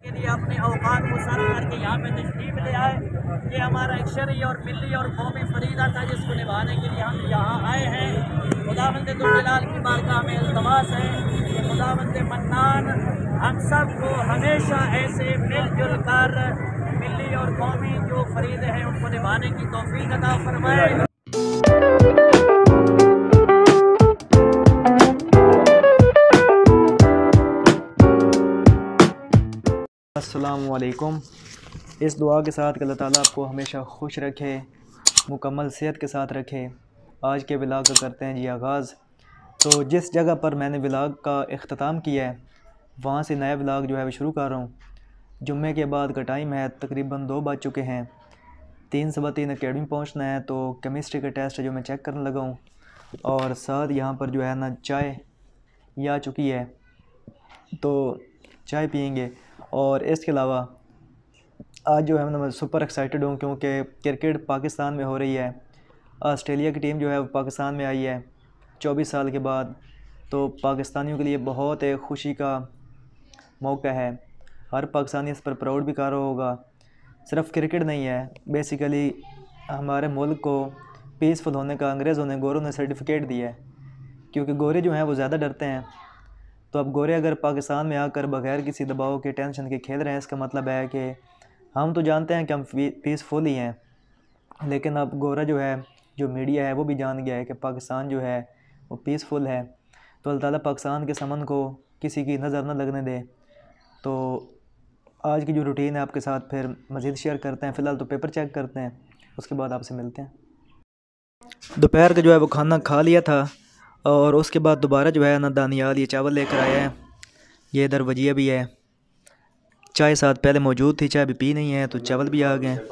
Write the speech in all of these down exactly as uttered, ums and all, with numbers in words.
के लिए अपने औकात को सर्व करके यहाँ पे तशरीफ ले आए। ये हमारा एक शरई और मिली और कौमी फरीदा था जिसको निभाने के लिए हम यहाँ आए हैं। खुदावंद दुल्जलाल की बारगाह में इल्तमास है कि खुदावंद मन्नान हम सब को हमेशा ऐसे मिलजुल कर मिली और कौमी जो फरीदे हैं उनको निभाने की तौफीक अता फरमाए। अस्सलामु अलैकुम। इस दुआ के साथ कि अल्लाह ताला आपको हमेशा खुश रखे, मुकम्मल सेहत के साथ रखे। आज के व्लॉग का करते हैं जी आगाज़। तो जिस जगह पर मैंने व्लॉग का इख्तिताम किया है वहाँ से नया व्लॉग जो है वो शुरू कर रहा हूँ। जुम्मे के बाद का टाइम है, तकरीबन दो बज चुके हैं। तीन सवा तीन अकेडमी पहुँचना है, तो केमिस्ट्री का टेस्ट है जो मैं चेक करने लगा हूँ। और साथ यहाँ पर जो है ना चाय ये आ चुकी है, तो चाय पियेंगे। और इसके अलावा आज जो है मैं सुपर एक्साइटेड हूँ क्योंकि क्रिकेट पाकिस्तान में हो रही है। ऑस्ट्रेलिया की टीम जो है वो पाकिस्तान में आई है चौबीस साल के बाद। तो पाकिस्तानियों के लिए बहुत एक खुशी का मौका है। हर पाकिस्तानी इस पर प्राउड भी कर रहा होगा। सिर्फ क्रिकेट नहीं है, बेसिकली हमारे मुल्क को पीसफुल होने का अंग्रेज़ों ने गोरों ने सर्टिफिकेट दिया है, क्योंकि गोरे जो हैं वो ज़्यादा डरते हैं। तो अब गोरे अगर पाकिस्तान में आकर बगैर किसी दबाव के टेंशन के खेल रहे हैं, इसका मतलब है कि हम तो जानते हैं कि हम पीसफुल ही हैं, लेकिन अब गोरा जो है, जो मीडिया है वो भी जान गया है कि पाकिस्तान जो है वो पीसफुल है। तो अल्लाह ताला पाकिस्तान के समन को किसी की नज़र न लगने दे। तो आज की जो रूटीन है आपके साथ फिर मज़ीद शेयर करते हैं। फ़िलहाल तो पेपर चेक करते हैं, उसके बाद आपसे मिलते हैं। दोपहर का जो है वो खाना खा लिया था और उसके बाद दोबारा जो है ना दानियाल ये चावल लेकर आया है। ये इधर वजिया भी है, चाय साथ पहले मौजूद थी, चाय भी पी नहीं है तो चावल भी आ गए।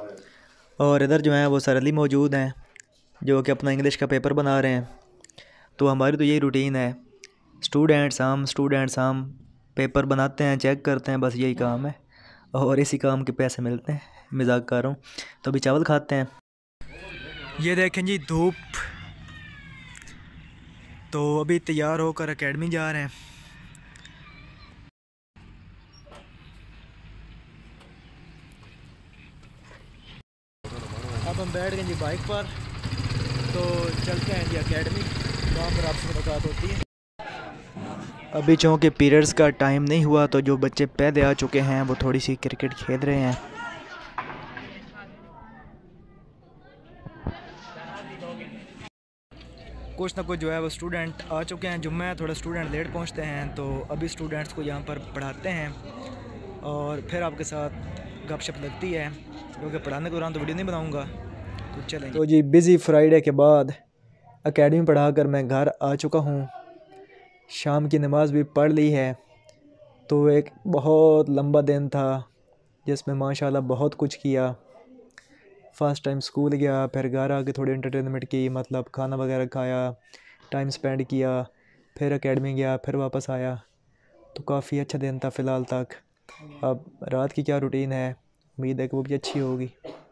और इधर जो है वो सर अली मौजूद हैं जो कि अपना इंग्लिश का पेपर बना रहे हैं। तो हमारी तो यही रूटीन है, स्टूडेंट्स हम स्टूडेंट्स हम पेपर बनाते हैं, चेक करते हैं, बस यही काम है और इसी काम के पैसे मिलते हैं। मजाक कर रहा हूँ। तो अभी चावल खाते हैं। ये देखें जी धूप। तो अभी तैयार होकर एकेडमी जा रहे हैं। अब हम बैठ गए जी बाइक पर, तो चलते हैं जी एकेडमी, वहाँ पर आपसे मुलाकात होती है। अभी चूँकि पीरियड्स का टाइम नहीं हुआ तो जो बच्चे पहले आ चुके हैं वो थोड़ी सी क्रिकेट खेल रहे हैं। कुछ ना कुछ जो है वो स्टूडेंट आ चुके हैं। जुम्मे है, थोड़ा स्टूडेंट लेट पहुंचते हैं, तो अभी स्टूडेंट्स को यहाँ पर पढ़ाते हैं और फिर आपके साथ गपशप लगती है, क्योंकि पढ़ाने के दौरान तो वीडियो नहीं बनाऊँगा। तो चलें। तो जी बिज़ी फ्राइडे के बाद एकेडमी पढ़ाकर मैं घर आ चुका हूँ। शाम की नमाज़ भी पढ़ ली है। तो एक बहुत लंबा दिन था जिसमें माशाल्लाह बहुत कुछ किया। फ़र्स्ट टाइम स्कूल गया, फिर घर आके थोड़ी एंटरटेनमेंट की, मतलब खाना वगैरह खाया, टाइम स्पेंड किया, फिर एकेडमी गया, फिर वापस आया। तो काफ़ी अच्छा दिन था फ़िलहाल तक। अब रात की क्या रूटीन है, उम्मीद है कि वो भी अच्छी होगी।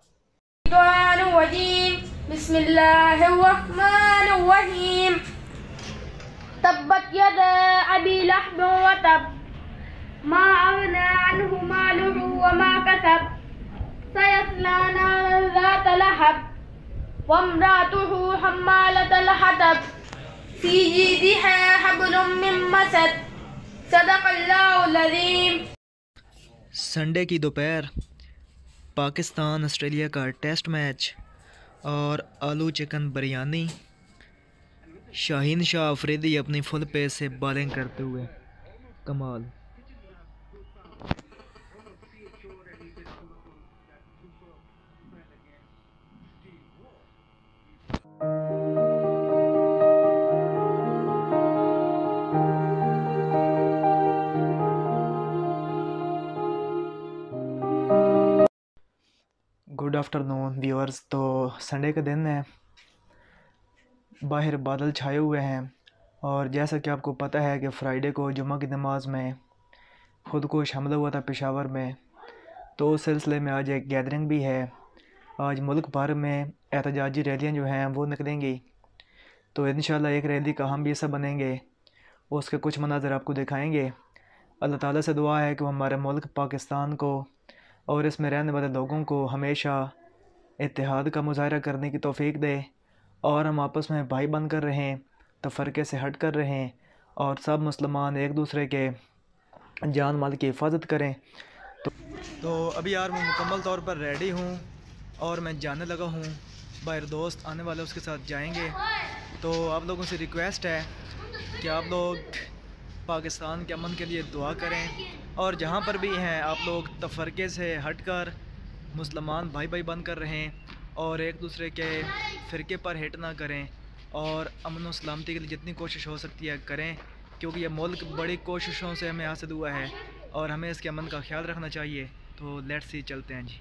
बिस्मिल्लाहिर्रहमानिर्रहीम। तब्बत यदा अबी लहब व तब मा अगना अन्हु मालुहु व मा कसब सयस्ला नारन ज़ात लहब व इम्राअतुहु हम्मालतल हतब फी जीदिहा हब्लुम मिन मसद सदक़ल्लाहुल अज़ीम। संडे की दोपहर पाकिस्तान ऑस्ट्रेलिया का टेस्ट मैच और आलू चिकन बिरयानी। शाहीन शाह अफरीदी अपनी फुल पेस से बॉलिंग करते हुए कमाल। Good afternoon viewers. तो संडे का दिन है, बाहर बादल छाए हुए हैं और जैसा कि आपको पता है कि फ्राइडे को जुम्मा की नमाज में खुदकुश हमला हुआ था पेशावर में। तो उस सिलसिले में आज एक गैदरिंग भी है। आज मुल्क भर में एहतजाजी रैलियाँ जो हैं वो निकलेंगी। तो इंशाल्लाह एक रैली का हम भी हिस्सा बनेंगे, उसके कुछ मनाज़र आपको दिखाएंगे। अल्लाह ताला से दुआ है कि वो हमारे मुल्क पाकिस्तान को और इसमें रहने वाले लोगों को हमेशा इत्तेहाद का मुजाहरा करने की तौफीक दे और हम आपस में भाई बन कर रहें, तफरके से हट कर रहें और सब मुसलमान एक दूसरे के जान माल की हिफाजत करें। तो तो अभी यार मैं मुकम्मल तौर पर रेडी हूँ और मैं जाने लगा हूँ। बाहर दोस्त आने वाले उसके साथ जाएंगे। तो आप लोगों से रिक्वेस्ट है कि आप लोग पाकिस्तान के अमन के लिए दुआ करें और जहाँ पर भी हैं आप लोग तफरके से हट कर मुसलमान भाई भाई बन कर रहें और एक दूसरे के फ़िरके पर हिट ना करें और अमन व सलामती के लिए जितनी कोशिश हो सकती है करें, क्योंकि ये मुल्क बड़ी कोशिशों से हमें हासिल हुआ है और हमें इसके अमन का ख्याल रखना चाहिए। तो लेट्स सी, चलते हैं जी।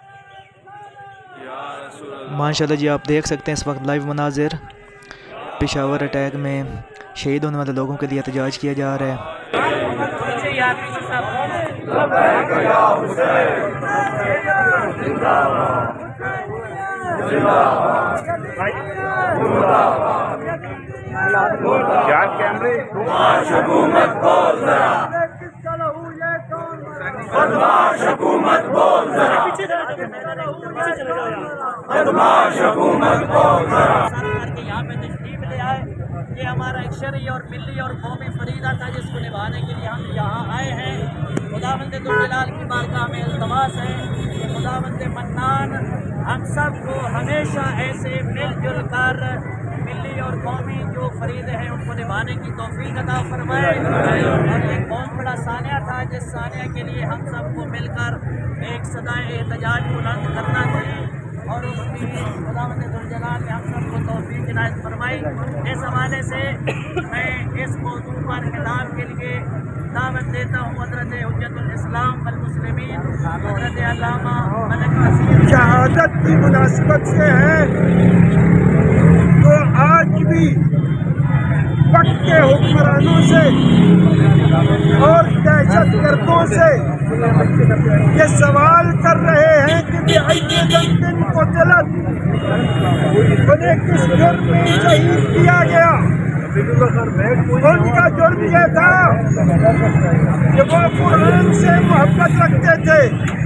माशाल्लाह जी, आप देख सकते हैं इस वक्त लाइव मनाजिर पेशावर अटैक में शहीद होने वाले लोगों के लिए एहतजाज किया जा रहा है। यहाँ पे तशरीफ ले आए। ये हमारा एक शरई और मिली और कौमी फरीदा था जिसको निभाने के लिए हम यहाँ आए हैं। खुदावंद दुल्जलाल की बारगाह में इल्तमास है कि खुदावंद मन्नान हम सब को हमेशा ऐसे मिलजुल कर मिली और कौमी जो फरीदे हैं उनको निभाने की तौफीक अता फरमाए। और एक बहुत बड़ा सानिया था जिस सानिया के लिए हम सबको मिलकर एक सदाए एहतजाज बुलंद करना थी और उसकी खुदावंद दुल्जलाल ने हम सबको तौफीक इनायत फरमाई। इस हवाले से मैं इस मौजू पर खिताब के लिए दावत देता हूँ हज़रत हुज्जतुल इस्लाम वल मुस्लिमीन हज़रत अल्लामा मलिक नसीर शहादत की मुनासिबत से है। तो आज भी वक्त के हुक्मरानों से और दहशत गर्दों से ये सवाल कर रहे हैं कि दिन को जलत उन्हें किस जुर्म में शहीद किया गया। उनका जुर्म यह था कि वो कुरान से मोहब्बत रखते थे।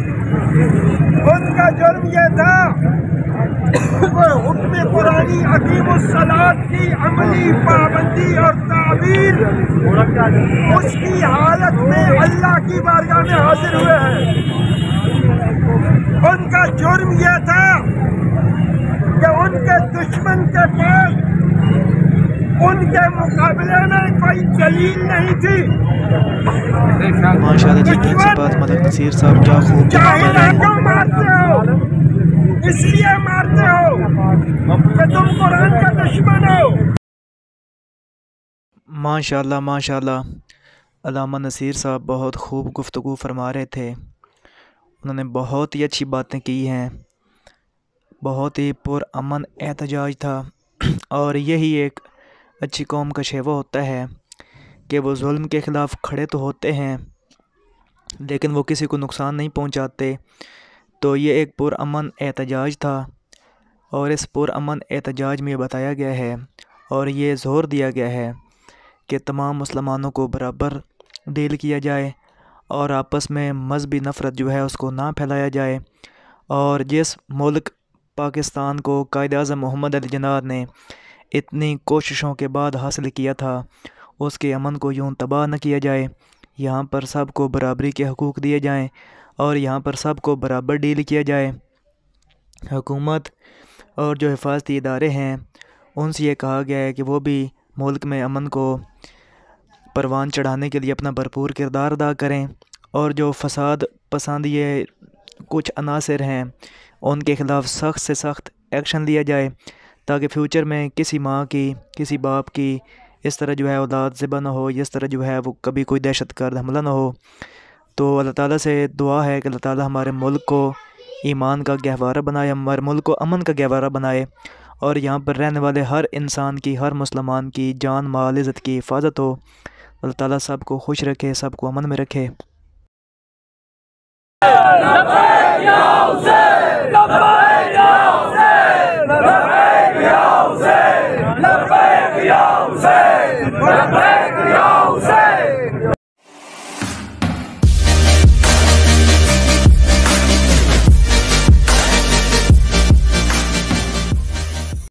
उनका जुर्म यह था वो हुक्म कुरानी अकीमुस्सलात की अमली पाबंदी और ताबीर उसकी हालत में अल्लाह की बारगाह में हाजिर हुए हैं। उनका जुर्म यह था कि उनके दुश्मन के पास उनके मुकाबले में कोई दलील नहीं थी। माशाल्लाह जी, प्रिंसिपल मलिक नसीर साहब क्या खूब क्यों मारते हो? इसलिए मारते हो कि तुम कुरान का दुश्मन हो। माशाल्लाह माशाल्लाह, अल्लामा नसीर साहब बहुत खूब गुफ्तगू फरमा रहे थे। उन्होंने बहुत ही अच्छी बातें की हैं, बहुत ही पुरअमन एहतजाज था। और यही एक अच्छी कौम का शेवा होता है कि वो जुल्म के ख़िलाफ़ खड़े तो होते हैं लेकिन वो किसी को नुकसान नहीं पहुंचाते। तो ये एक पुरअमन एहतजाज था और इस पुरअमन एहतजाज में बताया गया है और ये ज़ोर दिया गया है कि तमाम मुसलमानों को बराबर डील किया जाए और आपस में मजहबी नफ़रत जो है उसको ना फैलाया जाए। और जिस मुल्क पाकिस्तान को कायद-ए-आज़म मोहम्मद अली जिन्ना ने इतनी कोशिशों के बाद हासिल किया था उसके अमन को यूँ तबाह न किया जाए। यहाँ पर सब को बराबरी के हकूक़ दिए जाएं और यहाँ पर सब को बराबर डील किया जाए। हुकूमत और जो हिफाजती इदारे हैं उनसे ये कहा गया है कि वो भी मुल्क में अमन को परवान चढ़ाने के लिए अपना भरपूर किरदार अदा करें और जो फसाद पसंद ये कुछ अनासर हैं उनके ख़िलाफ़ सख्त से सख्त एक्शन लिया जाए ताकि फ्यूचर में किसी माँ की किसी बाप की इस तरह जो है औलाद ज़िबा ना हो, इस तरह जो है वो कभी कोई दहशतगर्द हमला ना हो। तो अल्लाह ताला से दुआ है कि अल्लाह ताला हमारे मुल्क को ईमान का गहवारा बनाए, हमारे मुल्क को अमन का गहवारा बनाए और यहाँ पर रहने वाले हर इंसान की, हर मुसलमान की जान माल इज़्ज़त की हिफाजत हो। अल्लाह ताला सबको खुश रखे, सबको अमन में रखे।